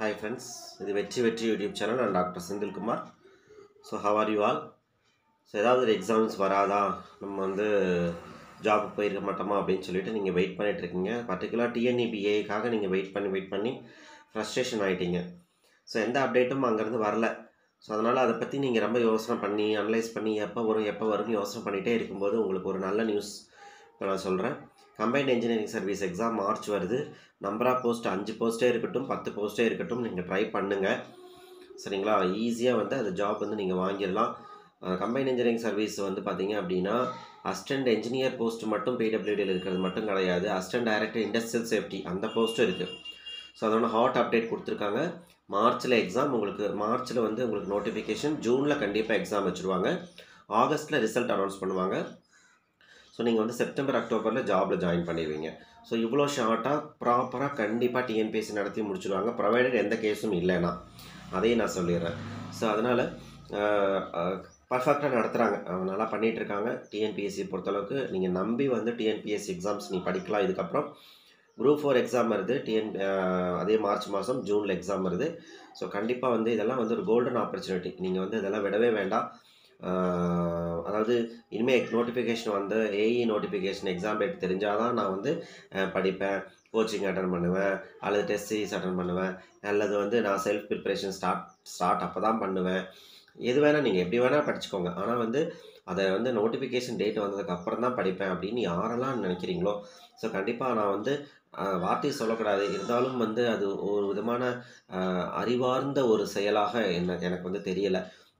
Hi friends, this is Vechi YouTube channel and Dr. Sindil Kumar. So how are you all? So ஏதாவது exams வராதா நம்ம வந்து job போயிருக்க மாட்டோமா அப்படின்னு சொல்லிட்டு நீங்கள் வெயிட் பண்ணிட்டு இருக்கீங்க. பர்டிகுலர் டிஎன்இபிஏக்காக நீங்கள் வெயிட் பண்ணி ஃப்ரஸ்ட்ரேஷன் ஆகிட்டீங்க. ஸோ எந்த அப்டேட்டும் அங்கேருந்து வரல. ஸோ அதனால் அதை பற்றி நீங்கள் ரொம்ப யோசனை பண்ணி அனலைஸ் பண்ணி எப்போ வரும்னு யோசனை பண்ணிகிட்டே இருக்கும்போது உங்களுக்கு ஒரு நல்ல நியூஸ் இப்போ நான் சொல்கிறேன். Combined engineering service exam March வருது. நம்பர் ஆஃப் போஸ்ட் 5 போஸ்ட்டே இருக்கட்டும் 10 போஸ்ட்டே இருக்கட்டும் நீங்கள் ட்ரை பண்ணுங்கள். சரிங்களா? ஈஸியாக வந்து அந்த ஜாப் வந்து நீங்கள் வாங்கிடலாம். கம்பைன்ட் இன்ஜினியரிங் சர்வீஸ் வந்து பார்த்தீங்க அப்படின்னா அசிஸ்டன்ட் என்ஜினியர் போஸ்ட் மட்டும் பிடபிள்யூடியில் இருக்கிறது மட்டும் கிடையாது. அசிஸ்டன்ட் டைரக்டர் இண்டஸ்ட்ரியல் சேஃப்டி அந்த போஸ்ட்டும் இருக்குது. ஸோ அதோட ஹாட் அப்டேட் கொடுத்துருக்காங்க. மார்ச்சில் எக்ஸாம், மார்ச்சில் வந்து உங்களுக்கு நோட்டிஃபிகேஷன், ஜூனில் கண்டிப்பாக எக்ஸாம் வச்சுருவாங்க, ஆகஸ்ட்டில் ரிசல்ட் அனௌன்ஸ் பண்ணுவாங்க. ஸோ நீங்கள் வந்து செப்டம்பர் அக்டோபரில் ஜாபில் ஜாயின் பண்ணிடுவீங்க. ஸோ இவ்வளோ ஷார்ட்டாக ப்ராப்பராக கண்டிப்பாக டிஎன்பிஎஸ்சி நடத்தி முடிச்சுடுவாங்க, ப்ரொவைடட் எந்த கேஸும் இல்லைன்னா. அதையும் நான் சொல்லிடுறேன். ஸோ அதனால் பர்ஃபெக்டாக நடத்துகிறாங்க, அவங்க நல்லா பண்ணிகிட்ருக்காங்க. டிஎன்பிஎஸ்சி பொறுத்தளவுக்கு நீங்கள் நம்பி வந்து டிஎன்பிஎஸ்சி எக்ஸாம்ஸ் நீ படிக்கலாம். இதுக்கப்புறம் குரூப் 4 எக்ஸாம் வருது, அதே மார்ச் மாதம் ஜூனில் எக்ஸாம் வருது. ஸோ கண்டிப்பாக வந்து இதெல்லாம் வந்து ஒரு கோல்டன் ஆப்பர்ச்சுனிட்டி. நீங்கள் வந்து இதெல்லாம் விடவே வேண்டாம். அதாவது இனிமேல் நோட்டிஃபிகேஷன் வந்து ஏஇ நோட்டிஃபிகேஷன் எக்ஸாம் டேட் தெரிஞ்சால் தான் நான் வந்து படிப்பேன், கோச்சிங் அட்டன் பண்ணுவேன், அல்லது டெஸ்ட் சீரிஸ் அட்டன் பண்ணுவேன், அல்லது வந்து நான் செல்ஃப் ப்ரிப்ரேஷன் ஸ்டார்ட் அப்போ தான் பண்ணுவேன். எது வேணால் நீங்கள் எப்படி வேணால் படிச்சுக்கோங்க. ஆனால் வந்து அதை வந்து நோட்டிஃபிகேஷன் டேட் வந்ததுக்கு அப்புறம் தான் படிப்பேன் அப்படின்னு யாரெல்லாம் நினைக்கிறீங்களோ, ஸோ கண்டிப்பாக நான் வந்து வார்த்தையை சொல்லக்கூடாது, இருந்தாலும் வந்து அது ஒரு விதமான அறிவார்ந்த ஒரு செயலாக எனக்கு வந்து தெரியலை.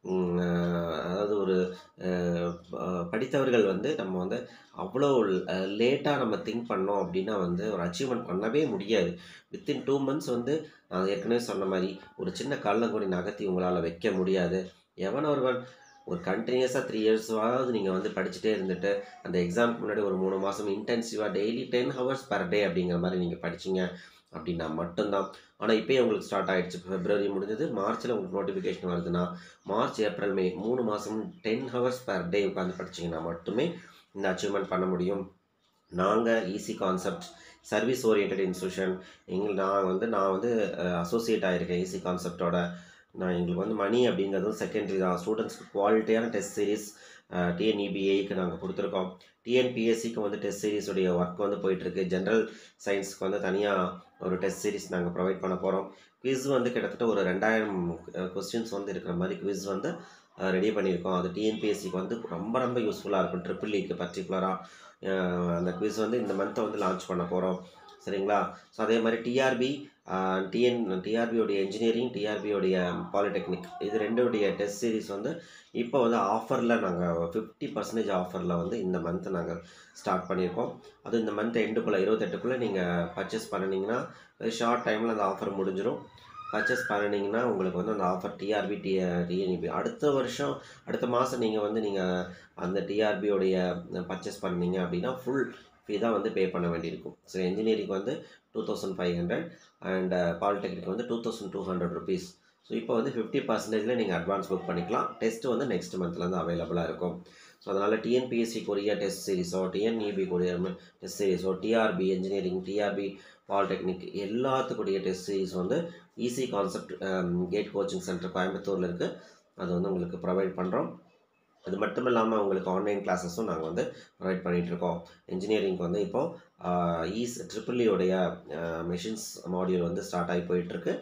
அதாவது ஒரு படித்தவர்கள் வந்து நம்ம வந்து அவ்வளோ லேட்டாக நம்ம திங்க் பண்ணோம் அப்படின்னா வந்து ஒரு அச்சீவ்மெண்ட் பண்ணவே முடியாது. வித்தின் 2 months வந்து நான் ஏற்கனவே சொன்ன மாதிரி ஒரு சின்ன கல்லங்கூடி நகர்த்தி உங்களால் வைக்க முடியாது. எவன் ஒருவன் ஒரு கண்டினியூஸாக 3 yearsவாவது நீங்கள் வந்து படிச்சுட்டே இருந்துட்டு அந்த எக்ஸாமுக்கு முன்னாடி ஒரு 3 மாதம் இன்டென்சிவாக டெய்லி 10 hours per day அப்படிங்கிற மாதிரி நீங்கள் படிச்சிங்க அப்படின்னா மட்டும்தான். ஆனால் இப்போயே உங்களுக்கு ஸ்டார்ட் ஆகிடுச்சு. February முடிஞ்சது, மார்ச்சில் உங்களுக்கு நோட்டிஃபிகேஷன் வருதுன்னா மார்ச், ஏப்ரல், மே 3 மாதம் 10 hours per day உட்காந்து படிச்சிங்கன்னா மட்டுமே இந்த அச்சீவ்மெண்ட் பண்ண முடியும். நாங்கள் easy concept service oriented institution, நான் வந்து அசோசியேட் ஆகிருக்கேன் ஈஸி கான்செப்டோட. எங்களுக்கு வந்து மணி அப்படிங்கிறதும் செகண்டரி தான். ஸ்டூடெண்ட்ஸ்க்கு குவாலிட்டியான டெஸ்ட் சீரிஸ் டிஎன்இபிஏக்கு நாங்கள் கொடுத்துருக்கோம். டிஎன்பிஎஸ்சிக்கு வந்து டெஸ்ட் சீரிஸுடைய ஒர்க் வந்து போயிட்டுருக்கு. ஜென்ரல் சயின்ஸுக்கு வந்து தனியாக ஒரு டெஸ்ட் சீரிஸ் நாங்கள் ப்ரொவைட் பண்ண போகிறோம். குவிஸ் வந்து கிட்டத்தட்ட ஒரு 2000 கொஸ்டின்ஸ் வந்து இருக்கிற மாதிரி குவிஸ் வந்து ரெடி பண்ணியிருக்கோம். அது டிஎன்பிஎஸ்சிக்கு வந்து ரொம்ப யூஸ்ஃபுல்லாக இருக்கும். EEEக்கு பர்டிகுலராக அந்த குவிஸ் வந்து இந்த மந்த்தை வந்து லான்ச் பண்ண போகிறோம். சரிங்களா? ஸோ அதே மாதிரி டிஆர்பியோடைய என்ஜினியரிங், டிஆர்பியோடைய பாலிடெக்னிக், இது ரெண்டுடைய டெஸ்ட் சீரிஸ் வந்து இப்போ வந்து ஆஃபரில் நாங்கள் 50% ஆஃபரில் வந்து இந்த மந்த்தை நாங்கள் ஸ்டார்ட் பண்ணியிருக்கோம். அது இந்த மந்த் எண்டுக்குள்ளே 28க்குள்ளே நீங்கள் பர்ச்சேஸ் பண்ணினீங்கன்னா ஷார்ட் டைமில் அந்த ஆஃபர் முடிஞ்சிடும். பர்ச்சேஸ் பண்ணினீங்கன்னா உங்களுக்கு வந்து அந்த ஆஃபர் டிஎன்இபி அடுத்த மாதம் நீங்கள் அந்த டிஆர்பியோடைய பர்ச்சேஸ் பண்ணிங்க அப்படின்னா ஃபுல் ஃபீ தான் வந்து பே பண்ண வேண்டியிருக்கும். ஸோ என்ஜினியரிங் வந்து 2500 அண்ட் பாலிடெக்னிக் வந்து 2200 rupees. ஸோ இப்போ வந்து 50%ல் நீங்கள் அட்வான்ஸ் புக் பண்ணிக்கலாம். டெஸ்ட்டு வந்து நெக்ஸ்ட் மந்த்லேருந்து அவைலபிளாக இருக்கும். ஸோ அதனால் டிஎன்பிஎஸ்சிக்குரிய டெஸ்ட் சீரிஸோ, டிஎன்இபிக்குரிய டெஸ்ட் சீரிஸோ, டிஆர்பி என்ஜினியரிங், டிஆர்பி பாலிடெக்னிக் எல்லாத்துக்குரிய டெஸ்ட் சீரிஸ் வந்து easy concept GATE coaching centre கோயம்புத்தூரில் இருக்குது. அது வந்து உங்களுக்கு ப்ரொவைட் பண்ணுறோம். அது மட்டும் இல்லாமல் உங்களுக்கு ஆன்லைன் கிளாஸஸும் நாங்கள் வந்து ப்ரொவைட் பண்ணிகிட்ருக்கோம். இன்ஜினியரிங்க்கு வந்து இப்போது EEE மெஷின்ஸ் மாடியூல் வந்து ஸ்டார்ட் ஆகி போயிட்டுருக்கு.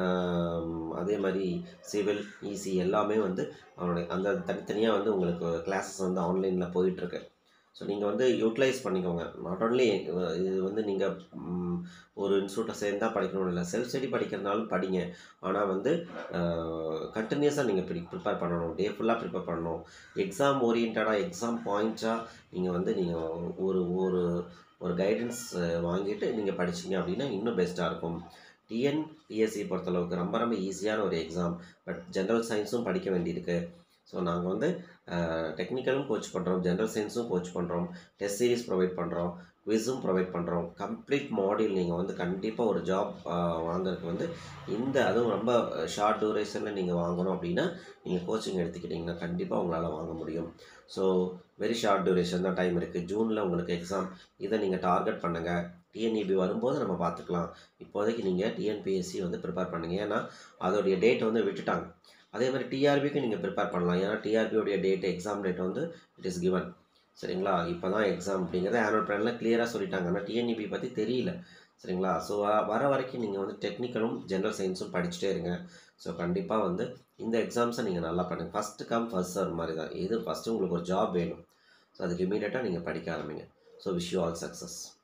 அதே மாதிரி சிவில், ஈசி எல்லாமே வந்து அந்த தனித்தனியாக வந்து உங்களுக்கு கிளாஸஸ் வந்து ஆன்லைனில் போயிட்டுருக்கு. ஸோ நீங்கள் வந்து யூட்டிலைஸ் பண்ணிக்கோங்க. நாட் ஓன்லி இது வந்து நீங்கள் ஒரு இன்ஸ்டியூட்டில் சேர்ந்தால் படிக்கணும்னு இல்லை, செல்ஃப் ஸ்டடி படிக்கிறதுனாலும் படிங்க. ஆனால் வந்து கண்டினியூஸாக நீங்கள் ப்ரிப்பேர் பண்ணணும், டே ஃபுல்லாக ப்ரிப்பேர் பண்ணணும். எக்ஸாம் ஓரியன்டாக, எக்ஸாம் பாயிண்ட்டாக நீங்கள் ஒரு ஒரு கைடன்ஸ் வாங்கிட்டு நீங்கள் படிச்சிங்க அப்படின்னா இன்னும் பெஸ்ட்டாக இருக்கும். டிஎன்பிஎஸ்சி பொறுத்தளவுக்கு ரொம்ப ஈஸியான ஒரு எக்ஸாம். பட் ஜென்ரல் சயின்ஸும் படிக்க வேண்டியிருக்கு. ஸோ நாங்கள் வந்து டெக்னிக்கலும் கோச் பண்ணுறோம், ஜென்ரல் சயின்ஸும் கோச் பண்ணுறோம், டெஸ்ட் சீரிஸ் ப்ரொவைட் பண்ணுறோம், குவிஸும் ப்ரொவைட் பண்ணுறோம். கம்ப்ளீட் மாடியூல் நீங்கள் வந்து கண்டிப்பாக ஒரு ஜாப் வாங்குறதுக்கு வந்து அதுவும் ரொம்ப ஷார்ட் டூரேஷனில் நீங்கள் வாங்கணும் அப்படின்னா நீங்கள் கோச்சிங் எடுத்துக்கிட்டிங்கன்னா கண்டிப்பாக உங்களால் வாங்க முடியும். ஸோ வெரி ஷார்ட் டூரேஷன் தான் டைம் இருக்குது. ஜூனில் உங்களுக்கு எக்ஸாம். இதை நீங்கள் டார்கெட் பண்ணுங்கள். டிஎன்இபி வரும்போது நம்ம பார்த்துக்கலாம். இப்போதைக்கு நீங்கள் டிஎன்பிஎஸ்சி வந்து ப்ரிப்பேர் பண்ணுங்க. ஏன்னா அதோடைய டேட் வந்து விட்டுட்டாங்க. அதே மாதிரி டிஆர்பிக்கு நீங்கள் ப்ரிப்பேர் பண்ணலாம். ஏன்னா டிஆர்பியோடைய டேட் எக்ஸாம் டேட் வந்து இட் இஸ் கிவன். சரிங்களா? இப்போ தான் எக்ஸாம் அப்படிங்கிறத ஆனுவல் பிளானில் கிளியராக சொல்லிட்டாங்க. ஆனால் டிஎன்இபி பற்றி தெரியல. சரிங்களா? ஸோ வர வரைக்கும் நீங்கள் வந்து டெக்னிக்கலும் ஜென்ரல் சயின்ஸும் படிச்சுட்டே இருங்க. ஸோ கண்டிப்பாக வந்து இந்த எக்ஸாம்ஸை நீங்கள் நல்லா பண்ணுங்கள். ஃபஸ்ட்டு கம் ஃபர்ஸ்ட் சர்வ் மாதிரி தான். இது ஃபஸ்ட்டு உங்களுக்கு ஒரு ஜாப் வேணும். ஸோ அதுக்கு இமீடியட்டாக நீங்கள் படிக்க ஆரம்பிங்க. So wish you all success.